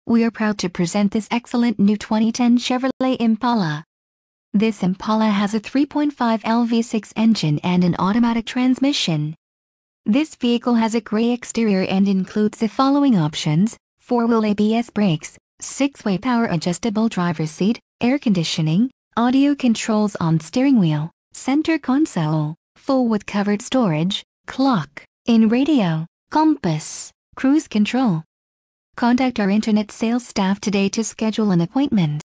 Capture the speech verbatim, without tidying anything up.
We are proud to present this excellent new twenty ten Chevrolet Impala. This Impala has a three point five liter V six engine and an automatic transmission. This vehicle has a gray exterior and includes the following options: four-wheel A B S brakes, six-way power adjustable driver's seat, air conditioning, audio controls on steering wheel, center console, full with covered storage, clock, in radio, compass, cruise control. Contact our internet sales staff today to schedule an appointment.